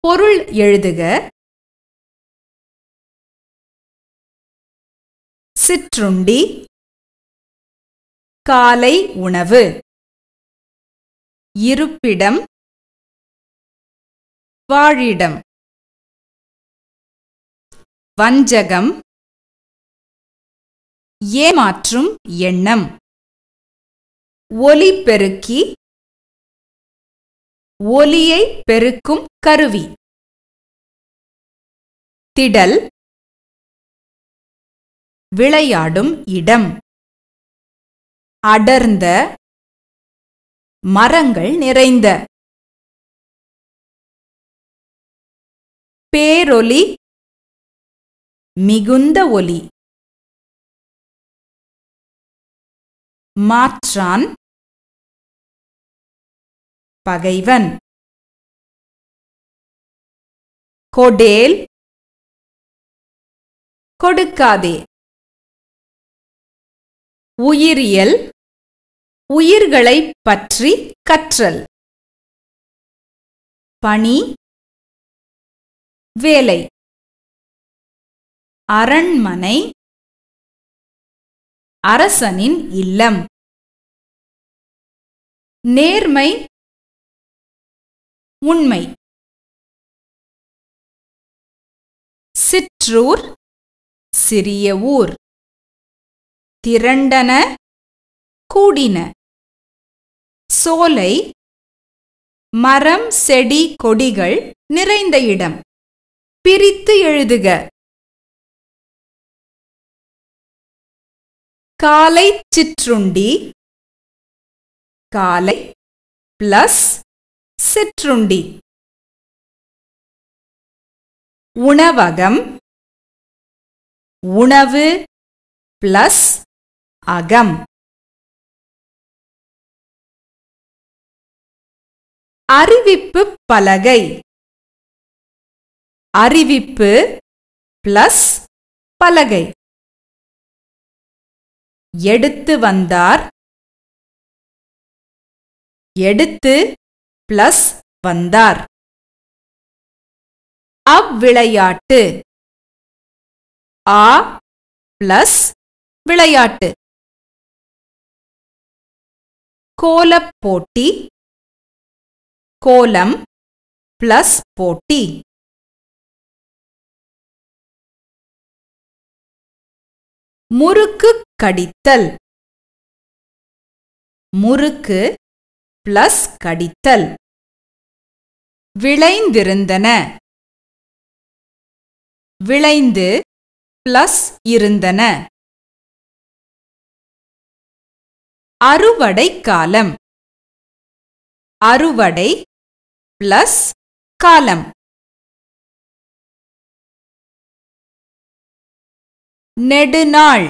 பொருள் எழுதுக. சிற்றுண்டி, காலை உணவு. இருப்பிடம், வாழிடம். வஞ்சகம், ஏமாற்றும் எண்ணம். ஒலிபெருக்கி, ஒலியை பெருக்கும் கருவி. திடல், விளையாடும் இடம். அடர்ந்த, மரங்கள் நிறைந்த. பேரொலி, மிகுந்த ஒலி. மாற்றான், பகைவன். கொடேல், கொடுக்காதே. உயிரியல், உயிர்களைப் பற்றி கற்றல். பணி, வேலை. அரண்மனை, அரசனின் இல்லம். நேர்மை, உண்மை. சிற்றூர், சிறிய ஊர். திரண்டன, கூடின. சோலை, மரம் செடி கொடிகள் நிறைந்த இடம். பிரித்து எழுதுக. காலை சிற்றுண்டி. காலை பிளஸ் சிற்றுண்டி. உணவகம், உணவு பிளஸ் அகம். அறிவிப்பு பலகை. அறிவிப்பு பிளஸ் பலகை. எடுத்து வந்தார். எடுத்து பிளஸ் வந்தார். அவ்விளையாட்டு. ஆ பிளஸ் விளையாட்டு. கோலப் போட்டி. கோலம் பிளஸ் போட்டி. முறுக்கு கடித்தல். முறுக்கு பிளஸ் கடித்தல். விளைந்திருந்தன. விளைந்து பிளஸ் இருந்தன. அறுவடை காலம். அறுவடை பிளஸ் காலம். நெடுநாள்.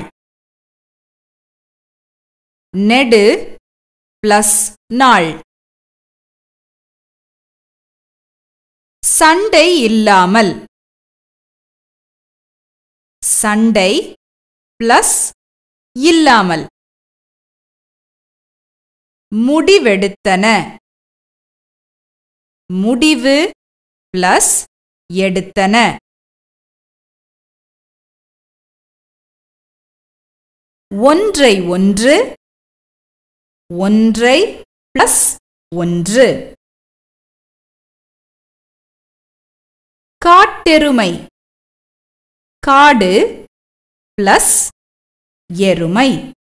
நெடு பிளஸ் நாள். சண்டை இல்லாமல். சண்டை பிளஸ் இல்லாமல். முடிவெடுத்தன. முடிவு பிளஸ் எடுத்தன. ஒன்றை ஒன்று. ஒன்றை பிளஸ் ஒன்று. காட்டெருமை. காடு பிளஸ் எருமை.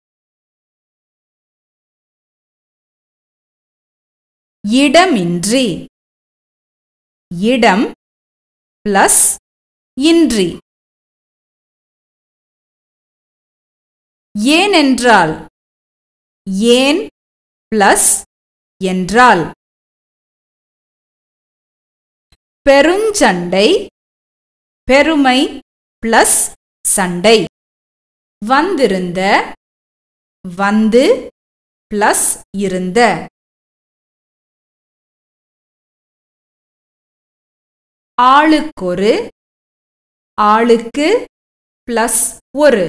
இடமின்றி. இடம் பிளஸ் இன்றி. ஏனென்றால். ஏன் பிளஸ் என்றால். பெருஞ்சண்டை. பெருமை பிளஸ் சண்டை. வந்திருந்த. வந்து பிளஸ் இருந்த. ஆளுக்கொரு. ஆளுக்கு பிளஸ் ஒரு.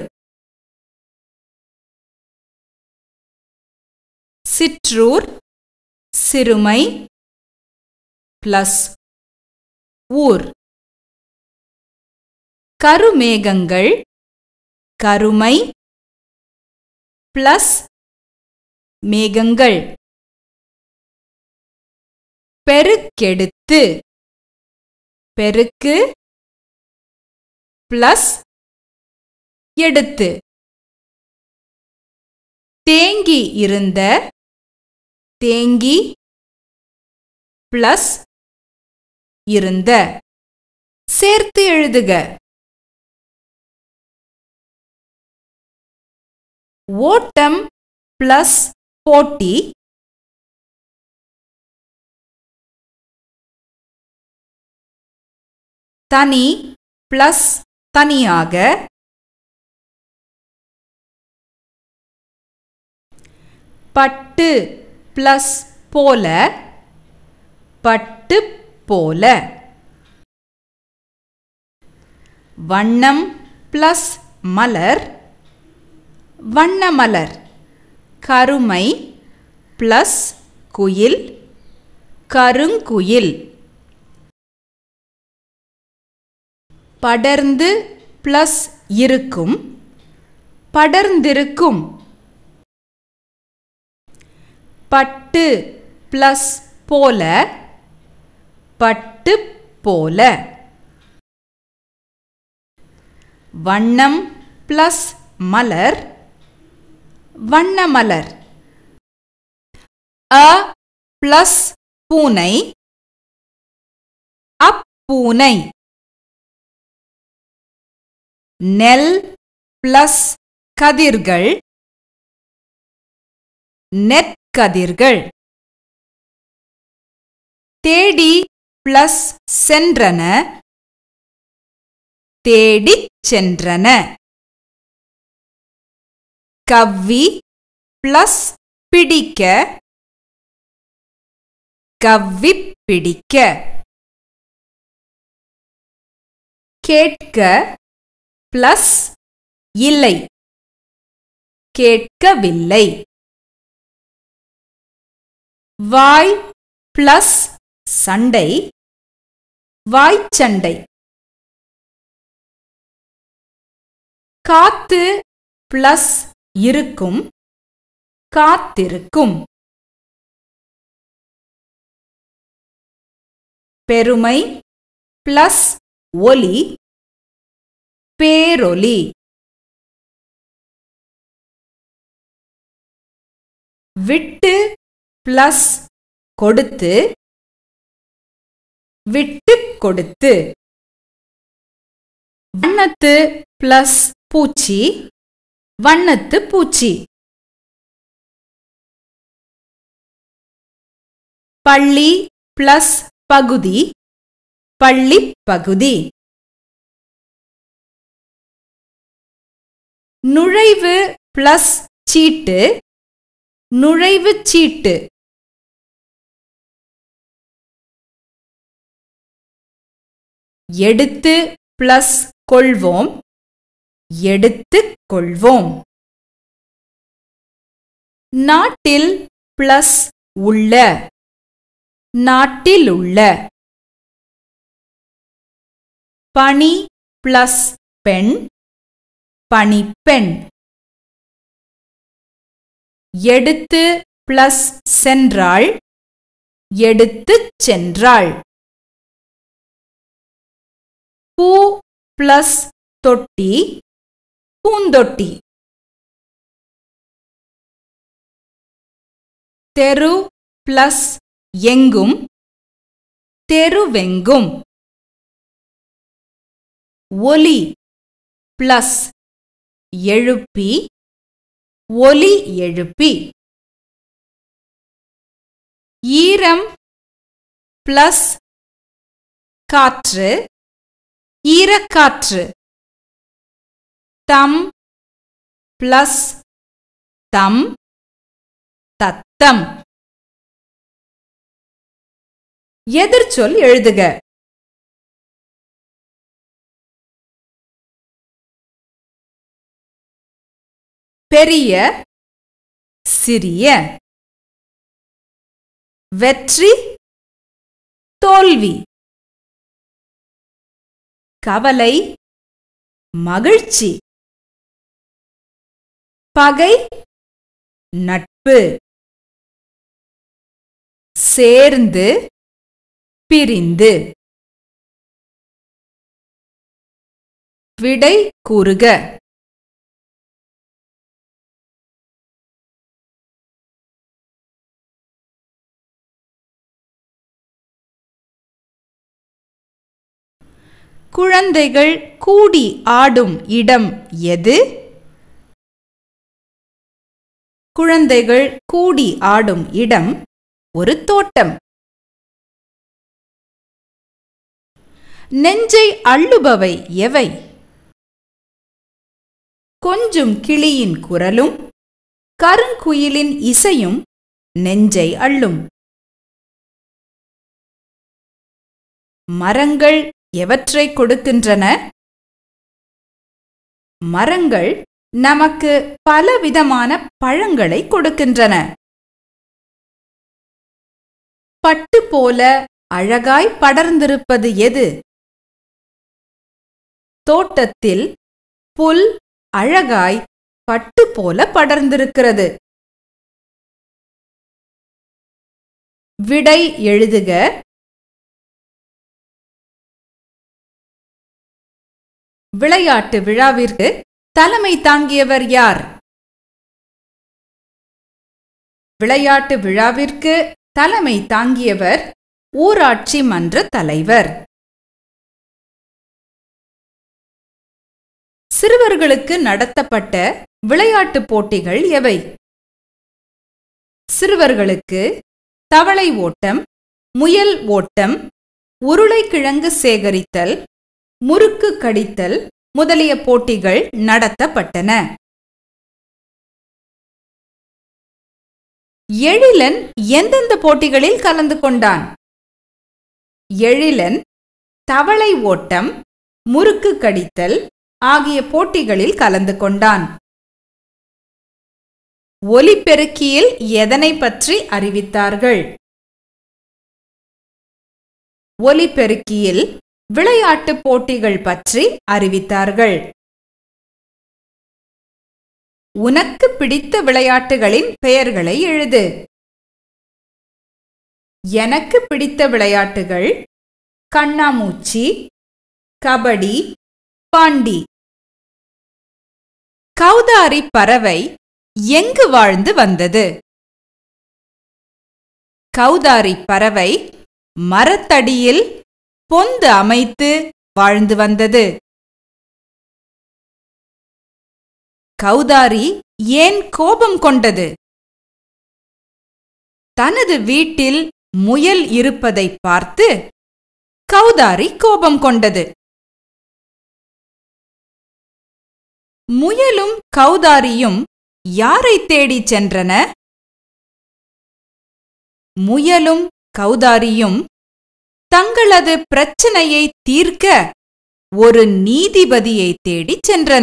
சிற்றூர், சிறுமை பிளஸ் ஊர். கருமேகங்கள் கருமை பிளஸ் மேகங்கள். பெருக்கெடுத்து பெருக்கு பிளஸ் எடுத்து. தேங்கி இருந்த தேங்கி பிளஸ் இருந்த. சேர்த்து எழுதுக. ஓட்டம் பிளஸ் போட்டி தனி பிளஸ் தனியாக. பட்டு பிளஸ் போல பட்டு போல. வண்ணம் பிளஸ் மலர் வண்ணமலர். கருமை பிளஸ் குயில் கருங்குயில். படர்ந்து பிளஸ் இருக்கும் படர்ந்திருக்கும். பட்டு பிளஸ் போல பட்டு போல. வண்ணம் பிளஸ் மலர் வண்ணமலர். அ பிளஸ் பூனை அப்பூனை. நெல் பிளஸ் கதிர்கள் நெற்கதிர்கள். தேடி பிளஸ் சென்றன தேடிச் சென்றன. கவ்வி பிளஸ் பிடிக்க கவ்விப் பிடிக்க. கேட்க பிளஸ் இல்லை கேட்கவில்லை. வாய் பிளஸ் சண்டை வாய்ச்சண்டை. காத்து பிளஸ் இருக்கும் காத்திருக்கும். பெருமை பிளஸ் ஒலி பேரொலி. விட்டு பிளஸ் கொடுத்து விட்டுக் கொடுத்து. வண்ணத்து பிளஸ் பூச்சி வண்ணத்து பூச்சி. பள்ளி பிளஸ் பகுதி பள்ளிப் பகுதி. நுழைவு பிளஸ் சீட்டு நுழைவுச் சீட்டு. எடுத்து பிளஸ் கொள்வோம் எடுத்துக் கொள்வோம். நாட்டில் பிளஸ் உள்ள நாட்டிலுள்ள. பணி பிளஸ் பெண் பணிப்பெண். எடுத்து பிளஸ் சென்றாள் எடுத்துச் சென்றாள். பூ பிளஸ் தொட்டி பூந்தொட்டி. தெரு பிளஸ் எங்கும் தெருவெங்கும். ஒலி பிளஸ் எழுப்பி ஒலி எழுப்பி. ஈரம் பிளஸ் காற்று ஈரக்காற்று. தம் பிளஸ் தம் தத்தம். எதிர்ச்சொல் எழுதுக. பெரிய சிறிய. வெற்றி தோல்வி. கவலை, மகிழ்ச்சி. பகை, நட்பு. சேர்ந்து, பிரிந்து. விடை கூறுக. குழந்தைகள் கூடி ஆடும் இடம் எது? குழந்தைகள் கூடி ஆடும் இடம் ஒரு தோட்டம். நெஞ்சை அள்ளுபவை எவை? கொஞ்சும் கிளியின் குரலும் கருங்குயிலின் இசையும் நெஞ்சை அள்ளும். மரங்கள் எவற்றை கொடுக்கின்றன? மரங்கள் நமக்கு பலவிதமான பழங்களை கொடுக்கின்றன. பட்டு போல அழகாய் படர்ந்திருப்பது எது? தோட்டத்தில் புல் அழகாய் பட்டு போல படர்ந்திருக்கிறது. விடை எழுதுக. விளையாட்டு விழாவிற்கு தலைமை தாங்கியவர் யார்? விளையாட்டு விழாவிற்கு தலைமை தாங்கியவர் ஊராட்சி மன்ற தலைவர். சிறுவர்களுக்கு நடத்தப்பட்ட விளையாட்டுப் போட்டிகள் எவை? சிறுவர்களுக்கு தவளை ஓட்டம், முயல் ஓட்டம், உருளைக்கிழங்கு சேகரித்தல், முறுக்கு கடித்தல் முதலிய போட்டிகள் நடத்தப்பட்டன. எழிலன் எந்தெந்த போட்டிகளில் கலந்து கொண்டான்? எழிலன் தவளை ஓட்டம், முறுக்கு கடித்தல் ஆகிய போட்டிகளில் கலந்து கொண்டான். ஒலிபெருக்கியில் எதனை பற்றி அறிவித்தார்கள்? ஒலிபெருக்கியில் விளையாட்டுப் போட்டிகள் பற்றி அறிவித்தார்கள். உனக்கு பிடித்த விளையாட்டுகளின் பெயர்களை எழுது. எனக்கு பிடித்த விளையாட்டுகள் கண்ணாமூச்சி, கபடி, பாண்டி. கௌதாரி பறவை எங்கு வாழ்ந்து வந்தது? கௌதாரி பறவை மரத்தடியில் பொந்து அமைத்து வாழ்ந்து வந்தது. கௌதாரி ஏன் கோபம் கொண்டது? தனது வீட்டில் முயல் இருப்பதை பார்த்து கௌதாரி கோபம் கொண்டது. முயலும் கௌதாரியும் யாரை தேடிச் சென்றன? முயலும் கௌதாரியும் தங்களது பிரச்சனையை தீர்க்க ஒரு நீதிபதியை தேடிச் சென்றன.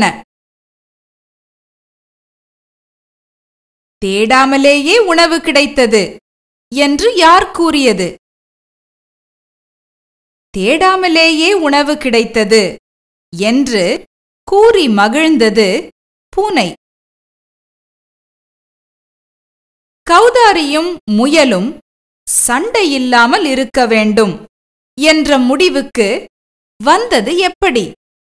தேடாமலேயே உணவு கிடைத்தது என்று யார் கூறியது? தேடாமலேயே உணவு கிடைத்தது என்று கூறி மகிழ்ந்தது பூனை. கௌதாரியும் முயலும் சண்டையில்லாமல் இருக்க வேண்டும் என்ற முடிவுக்கு வந்தது எப்படி?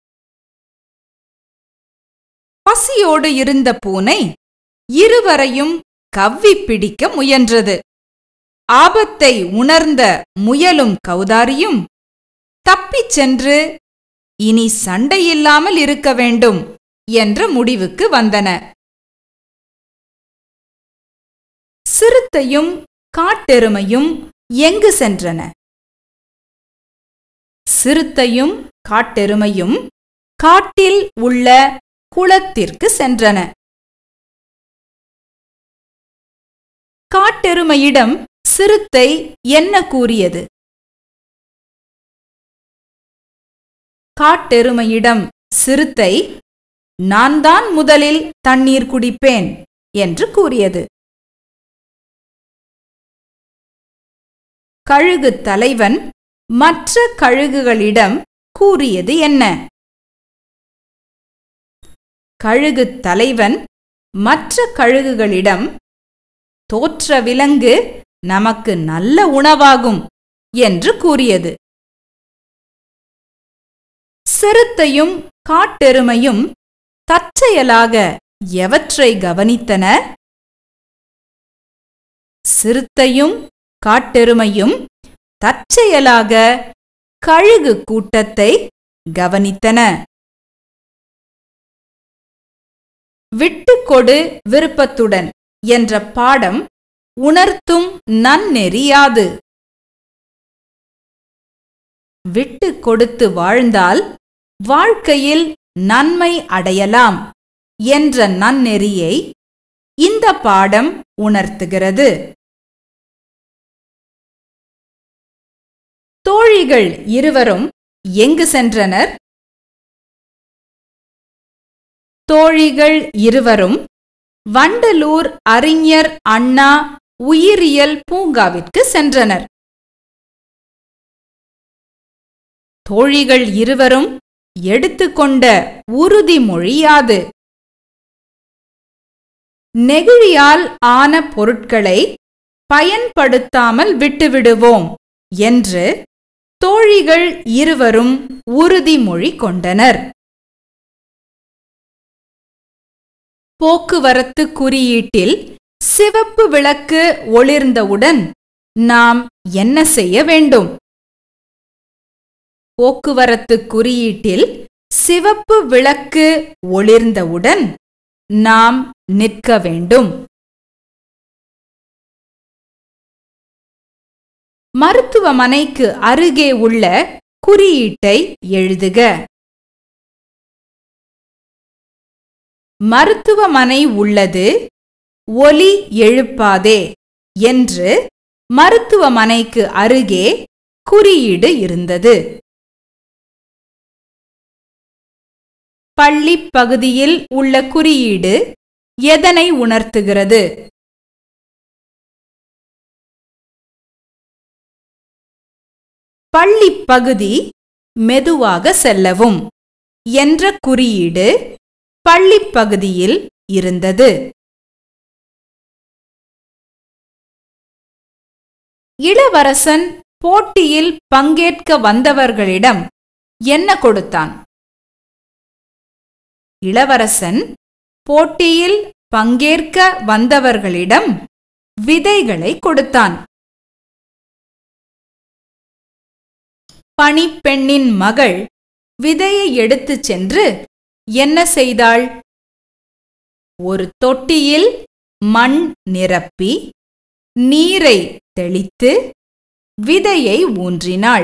பசியோடு இருந்த பூனை இருவரையும் கவ்வி பிடிக்க முயன்றது. ஆபத்தை உணர்ந்த முயலும் கௌதாரியும் தப்பிச் சென்று இனி சண்டையில்லாமல் இருக்க வேண்டும் என்ற முடிவுக்கு வந்தன. சிறுத்தையும் காட்டெருமையும் எங்கு சென்றன? சிறுத்தையும் காட்டெருமையும் காட்டில் உள்ள குளத்திற்கு சென்றன. காட்டெருமையிடம் சிறுத்தை என்ன கூறியது? காட்டெருமையிடம் சிறுத்தை நான் தான் முதலில் தண்ணீர் குடிப்பேன் என்று கூறியது. . கழுகு தலைவன் மற்ற கழுகுகளிடம் கூறியது என்ன? கழுகு தலைவன் மற்ற கழுகுகளிடம், தோற்ற விலங்கு நமக்கு நல்ல உணவாகும் என்று கூறியது. சிறுத்தையும் காட்டெருமையும் தற்செயலாக எவற்றை கவனித்தன? சிறுத்தையும் காட்டெருமையும் தற்செயலாக கழுகு கூட்டத்தை கவனித்தன. விட்டுக்கொடு விருப்பத்துடன் என்ற பாடம் உணர்த்தும் நன்னெறி யாது? விட்டு கொடுத்து வாழ்ந்தால் வாழ்க்கையில் நன்மை அடையலாம் என்ற நன்னெறியை இந்த பாடம் உணர்த்துகிறது. தோழிகள் இருவரும் எங்கு சென்றனர்? தோழிகள் இருவரும் வண்டலூர் அறிஞர் அண்ணா உயிரியல் பூங்காவிற்கு சென்றனர். தோழிகள் இருவரும் எடுத்துக்கொண்ட உறுதிமொழி யாது? நெகிழியால் ஆன பொருட்களை பயன்படுத்தாமல் விட்டுவிடுவோம் என்று தோழிகள் இருவரும் உறுதிமொழி கொண்டனர். போக்குவரத்து குறியீட்டில் சிவப்பு விளக்கு ஒளிர்ந்தவுடன் நாம் என்ன செய்ய வேண்டும்? போக்குவரத்து குறியீட்டில் சிவப்பு விளக்கு ஒளிர்ந்தவுடன் நாம் நிற்க வேண்டும். மருத்துவமனைக்கு அருகே உள்ள குறியீட்டை எழுதுக. மருத்துவமனை உள்ளது, ஒலி எழுப்பாதே என்று மருத்துவமனைக்கு அருகே குறியீடு இருந்தது. பள்ளி பகுதியில் உள்ள குறியீடு எதனை உணர்த்துகிறது? பள்ளி பகுதி மெதுவாக செல்லவும் என்ற குறியீடு பள்ளி பகுதியில் இருந்தது. இளவரசன் போட்டியில் பங்கேற்க வந்தவர்களிடம் என்ன கொடுத்தான்? இளவரசன் போட்டியில் பங்கேற்க வந்தவர்களிடம் விதைகளை கொடுத்தான். பணிப்பெண்ணின் மகள் விதையை எடுத்துச் சென்று என்ன செய்தாள்? ஒரு தொட்டியில் மண் நிரப்பி நீரை தெளித்து விதையை ஊன்றினாள்.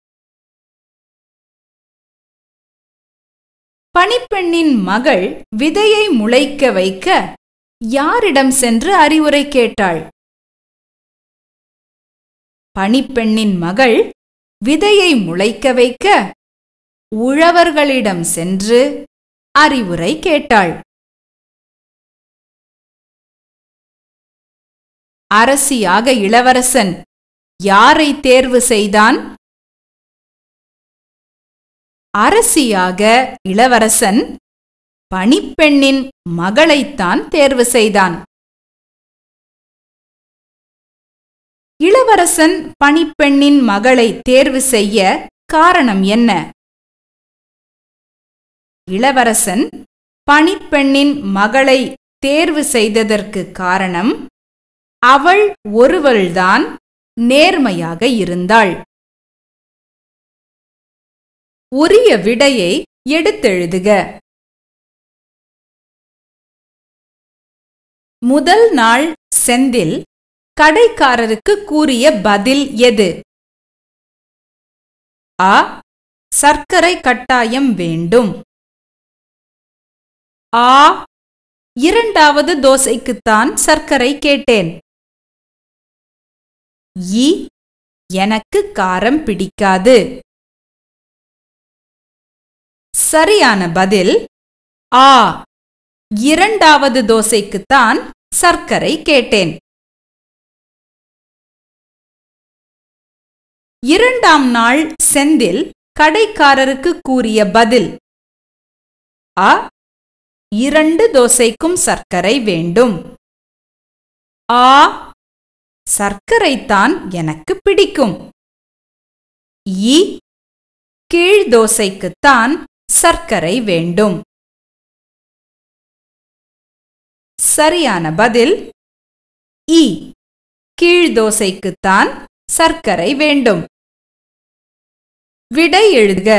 பணிப்பெண்ணின் மகள் விதையை முளைக்க வைக்க யாரிடம் சென்று அறிவுரை கேட்டாள்? பணிப்பெண்ணின் மகள் விதையை முளைக்க வைக்க உழவர்களிடம் சென்று அறிவுரை கேட்டாள். அரசியாக இளவரசன் யாரை தேர்வு செய்தான்? அரசியாக இளவரசன் பணிப்பெண்ணின் மகளைத்தான் தேர்வு செய்தான். இளவரசன் பணிப்பெண்ணின் மகளை தேர்வு செய்ய காரணம் என்ன? இளவரசன் பணிப்பெண்ணின் மகளை தேர்வு செய்ததற்கு காரணம், அவள் ஒருவள்தான் நேர்மையாக இருந்தாள். உரிய விடையை எடுத்தெழுதுக. முதல் நாள் செந்தில் கடைக்காரருக்கு கூறிய பதில் எது? அ. சர்க்கரை கட்டாயம் வேண்டும். ஆ. இரண்டாவது தோசைக்குத்தான் சர்க்கரை கேட்டேன். இ. எனக்கு காரம் பிடிக்காது. சரியான பதில் ஆ. இரண்டாவது தோசைக்குத்தான் சர்க்கரை கேட்டேன். இரண்டாம் நாள் செந்தில் கடைக்காரருக்கு கூறிய பதில்: அ. 2 தோசைக்கும் சர்க்கரை வேண்டும். ஆ. சர்க்கரைத்தான் எனக்கு பிடிக்கும். இ. கீழ் தோசைக்குத்தான் சர்க்கரை வேண்டும். சரியான பதில் இ. கீழ் தோசைக்குத்தான் சர்க்கரை வேண்டும். விடை எழுதுக.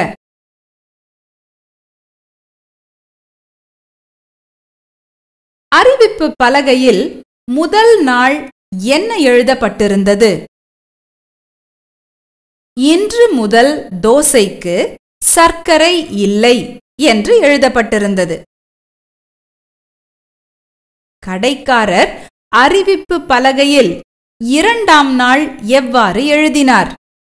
அறிவிப்பு பலகையில் முதல் நாள் என்ன எழுதப்பட்டிருந்தது? இன்று முதல் தோசைக்கு சர்க்கரை இல்லை என்று எழுதப்பட்டிருந்தது. கடைக்காரர் அறிவிப்பு பலகையில் 2ஆம் நாள் எவ்வாறு எழுதினார்?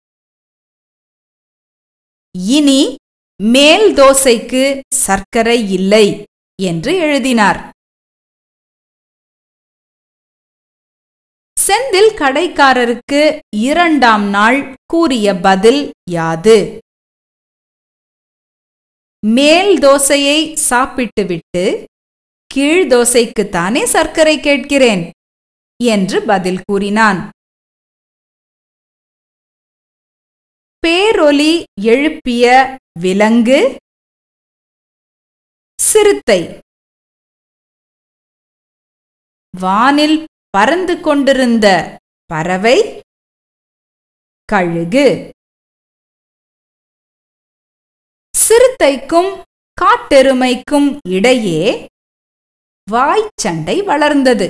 இனி மேல் தோசைக்கு சர்க்கரை இல்லை என்று எழுதினார். செந்தில் கடைக்காரருக்கு 2ஆம் நாள் கூறிய பதில் யாது? மேல் தோசையை சாப்பிட்டுவிட்டு கீழ் தோசைக்குத்தானே சர்க்கரை கேட்கிறேன் என்று பதில் கூறினான். பேரொலி எழுப்பிய விலங்கு, சிறுத்தை. வானில் பறந்து கொண்டிருந்த பறவை, கழுகு. சிறுத்தைக்கும் காட்டெருமைக்கும் இடையே வாய்ச்சண்டை வளர்ந்தது.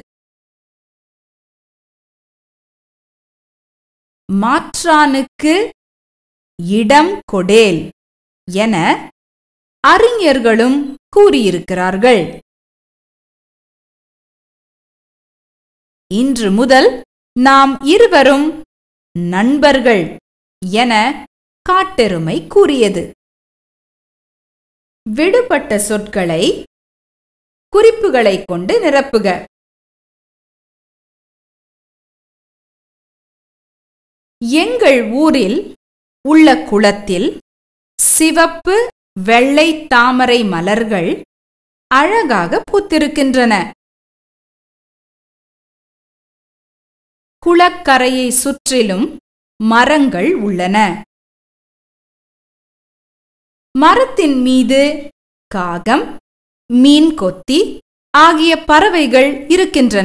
மாற்றானுக்கு இடம் கொடேல் என அறிஞர்களும் கூறியிருக்கிறார்கள். இன்று முதல் நாம் இருவரும் நண்பர்கள் என காட்டெருமை கூறியது. விடுபட்ட சொற்களை குறிப்புகளை கொண்டு நிரப்புக. எங்கள் ஊரில் உள்ள குளத்தில் சிவப்பு, வெள்ளை தாமரை மலர்கள் அழகாக பூத்திருக்கின்றன. குளக்கரையை சுற்றிலும் மரங்கள் உள்ளன. மரத்தின் மீது காகம், மீன் கொத்தி ஆகிய பறவைகள் இருக்கின்றன.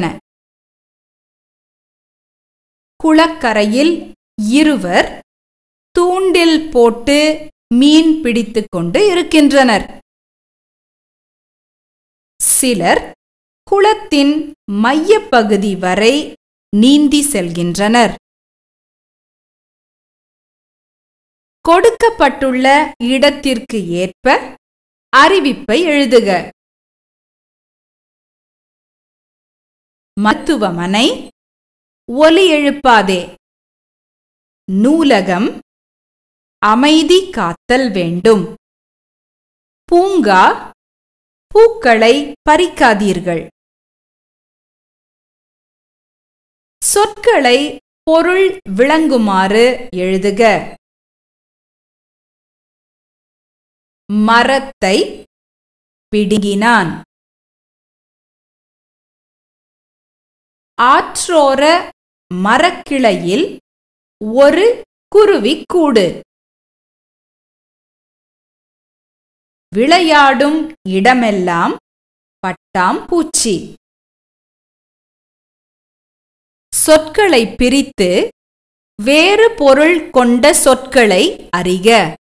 குளக்கரையில் இருவர் தூண்டில் போட்டு மீன் பிடித்துக் கொண்டு இருக்கின்றனர். சிலர் குளத்தின் மையப்பகுதி வரை நீந்தி செல்கின்றனர். கொடுக்கப்பட்டுள்ள இடத்திற்கு ஏற்ப அறிவிப்பை எழுதுக. மருத்துவமனை, ஒலி எழுப்பாதே. நூலகம், அமைதி காத்தல் வேண்டும். பூங்கா, பூக்களை பறிக்காதீர்கள். சொற்களை பொருள் விளங்குமாறு எழுதுக. மரத்தை பிடுங்கினான். ஆற்றோர மரக்கிளையில் ஒரு குருவிக்கூடு. விளையாடும் இடமெல்லாம் பட்டாம்பூச்சி. சொற்களை பிரித்து வேறு பொருள் கொண்ட சொற்களை அறிக.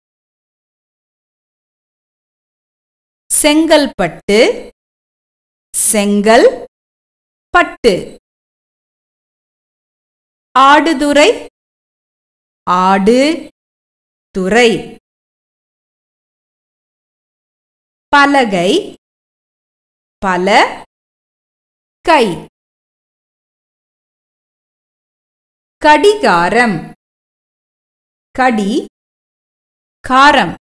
செங்கல்பட்டு, செங்கல், பட்டு. ஆடுதுறை, ஆடு, துறை. பலகை, பல, கை. கடிகாரம், கடி, காரம்.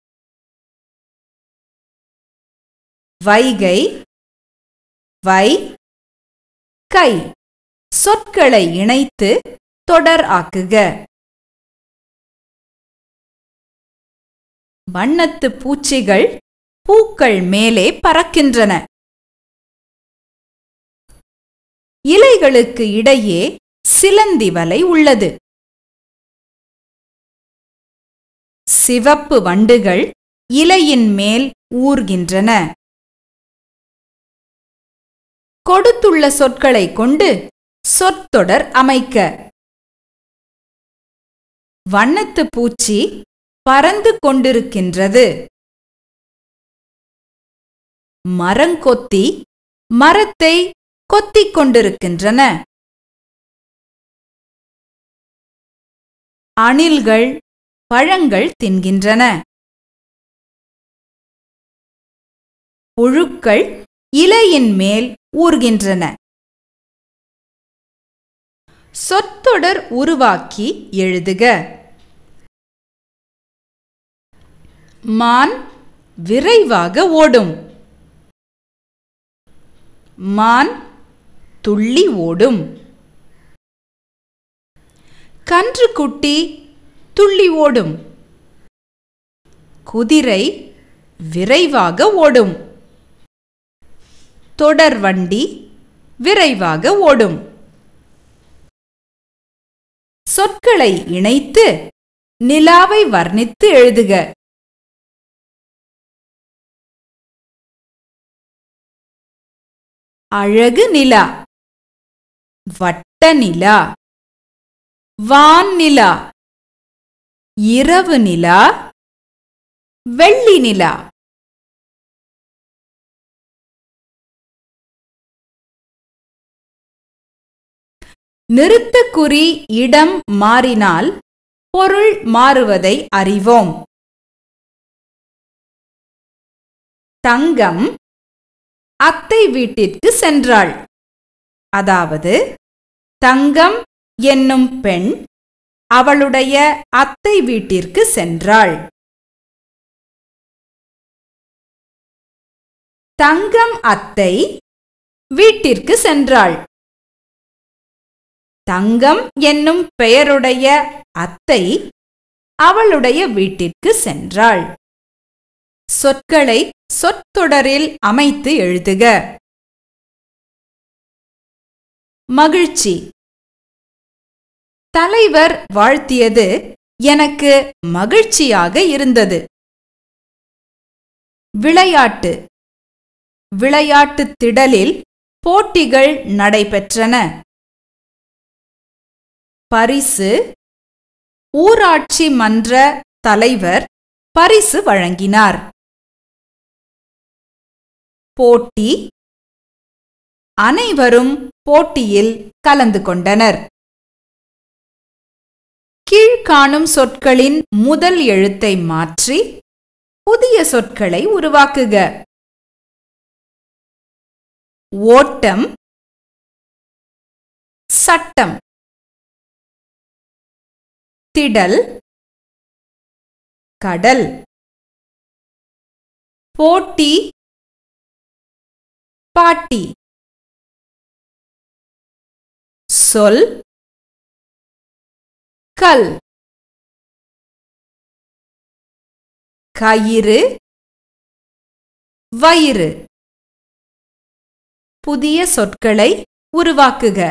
வைகை, வை, கை. சொற்களை இணைத்து தொடர் ஆக்குக. வண்ணத்து பூச்சிகள் பூக்கள் மேலே பறக்கின்றன. இலைகளுக்கு இடையே சிலந்தி வலை உள்ளது. சிவப்பு வண்டுகள் இலையின் மேல் ஊர்கின்றன. கொடுத்துள்ள சொற்களை கொண்டு சொற்றொடர் அமைக்க. வண்ணத்து பூச்சி பறந்து கொண்டிருக்கின்றது. மரங்கொத்தி மரத்தை கொத்திக் கொண்டிருக்கின்றன. அணில்கள் பழங்கள் தின்கின்றன. புழுக்கள் இலையின் மேல் ஊர்கின்றன. சொற்றொடர் உருவாக்கி எழுதுக. மான் விரைவாக ஓடும். மான் துள்ளி ஓடும். கன்றுக்குட்டி துள்ளி ஓடும். குதிரை விரைவாக ஓடும். தொடர்வண்டி விரைவாக ஓடும். சொற்களை இணைத்து நிலாவை வர்ணித்து எழுதுக. அழகு நிலா, வட்ட நிலா, வான் நிலா, இரவு நிலா, வெள்ளி நிலா. நிறுத்தக்குறி இடம் மாறினால் பொருள் மாறுவதை அறிவோம். தங்கம் அத்தை வீட்டிற்கு சென்றாள். அதாவது தங்கம் என்னும் பெண் அவளுடைய அத்தை வீட்டிற்கு சென்றாள். தங்கம் அத்தை வீட்டிற்கு சென்றாள். தங்கம் என்னும் பெயருடைய அத்தை அவளுடைய வீட்டிற்கு சென்றாள். சொற்களை சொற்றொடரில் அமைத்து எழுதுக. மகிழ்ச்சி. தலைவர் வாழ்த்தியது எனக்கு மகிழ்ச்சியாக இருந்தது. விளையாட்டு. விளையாட்டுத் திடலில் போட்டிகள் நடைபெற்றன. பரிசு. ஊராட்சி மன்ற தலைவர் பரிசு வழங்கினார். போட்டி. அனைவரும் போட்டியில் கலந்து கொண்டனர். கீழ்காணும் சொற்களின் முதல் எழுத்தை மாற்றி புதிய சொற்களை உருவாக்குக. ஓட்டம், சட்டம், திடல், கடல், போட்டி, பாட்டி, சொல், கல், கயிறு, வயிறு. புதிய சொற்களை உருவாக்குக.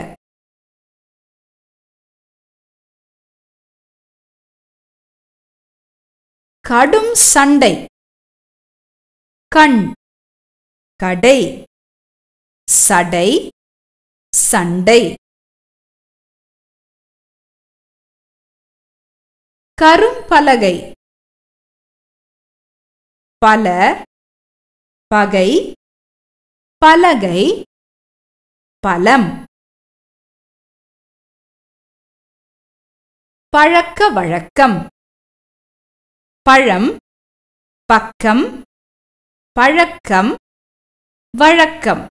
கடும் சண்டை. கண், கடை, சடை, சண்டை. கரும்பலகை. பல, பகை, பலகை, பலம். பழக்க வழக்கம். பழம், பக்கம், பழக்கம், வழக்கம்.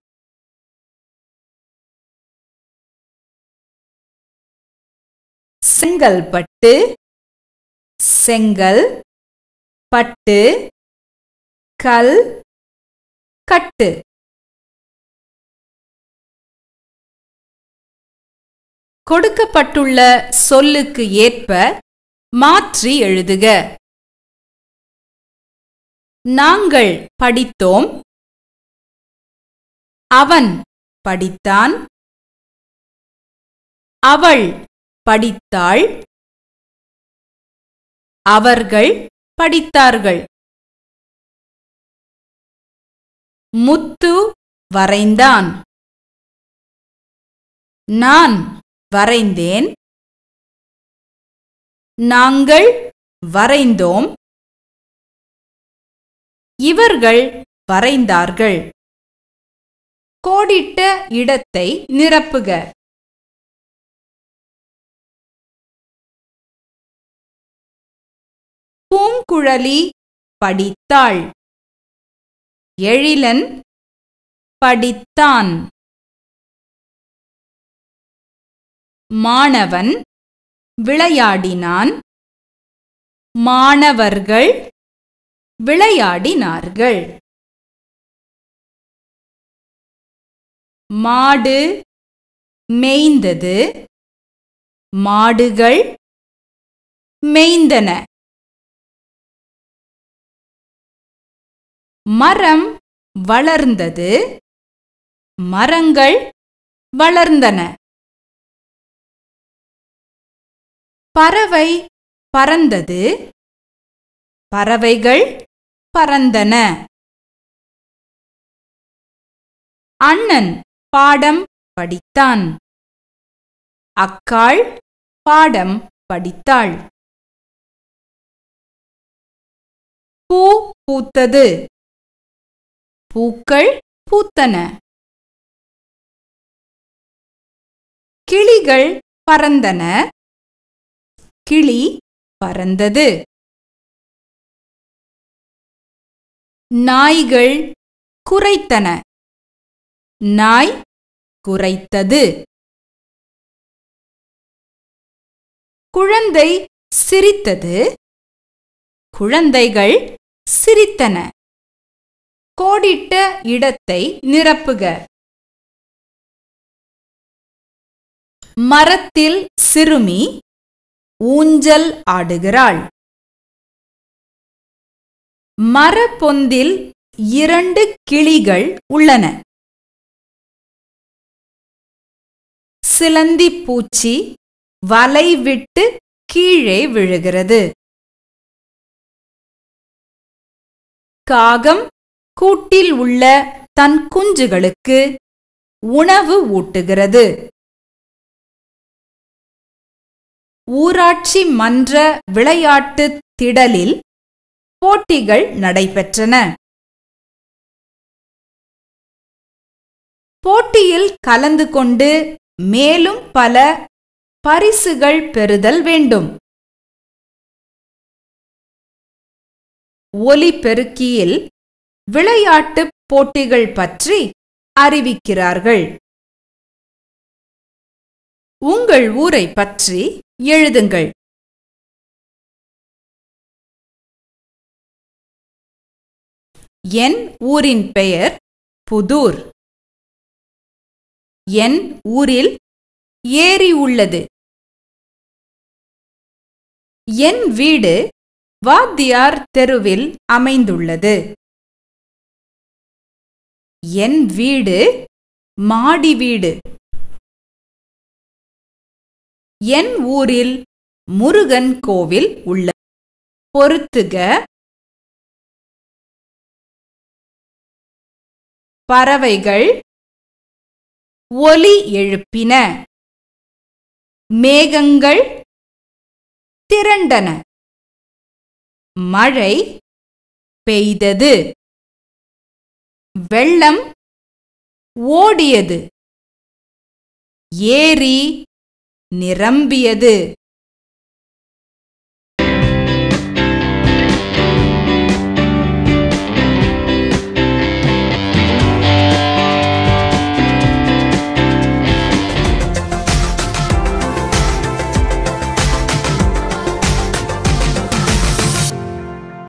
செங்கல்பட்டு, செங்கல், பட்டு, கல், கட்டு. கொடுக்கப்பட்டுள்ள சொல்லுக்கு ஏற்ப மாற்றி எழுதுக. நாங்கள் படித்தோம். அவன் படித்தான். அவள் படித்தாள். அவர்கள் படித்தார்கள். முத்து வரைந்தான். நான் வரைந்தேன். நாங்கள் வரைந்தோம். இவர்கள் வரைந்தார்கள். கோடிட்ட இடத்தை நிரப்புக. பூங்குழலி படித்தாள். எழிலன் படித்தான். மாணவன் விளையாடினான். மாணவர்கள் விளையாடினார்கள். மாடு மேய்ந்தது. மாடுகள் மேய்ந்தன. மரம் வளர்ந்தது. மரங்கள் வளர்ந்தன. பறவை பறந்தது. பறவைகள் பறந்தன. அண்ணன் பாடம் படித்தான். அக்காள் பாடம் படித்தாள். பூ பூத்தது. பூக்கள் பூத்தன. கிளிகள் பறந்தன. கிளி பறந்தது. நாய்கள் குரைத்தன. நாய் குரைத்தது. குழந்தை சிரித்தது. குழந்தைகள் சிரித்தன. கோடிட்ட இடத்தை நிரப்புக. மரத்தில் சிறுமி ஊஞ்சல் ஆடுகிறாள். மரப்பொந்தில் 2 கிளிகள் உள்ளன. சிலந்தி பூச்சி வலை விட்டு கீழே விழுகிறது. காகம் கூட்டில் உள்ள தன் குஞ்சுகளுக்கு உணவு ஊட்டுகிறது. ஊராட்சி மன்ற விளையாட்டு திடலில் போட்டிகள் நடைபெற்றன. போட்டியில் கலந்து கொண்டு மேலும் பல பரிசுகள் பெறுதல் வேண்டும். ஒலிபெருக்கியில் விளையாட்டுப் போட்டிகள் பற்றி அறிவிக்கிறார்கள். உங்கள் ஊரை பற்றி எழுதுங்கள். என் ஊரின் பெயர் புதூர். என் ஊரில் ஏரி உள்ளது. என் வீடு வாத்தியார் தெருவில் அமைந்துள்ளது. என் வீடு மாடி வீடு. என் ஊரில் முருகன் கோவில் உள்ளது. பொறுத்துக. பறவைகள் ஒலி எழுப்பின. மேகங்கள் திரண்டன. மழை பெய்தது. வெள்ளம் ஓடியது. ஏரி நிரம்பியது.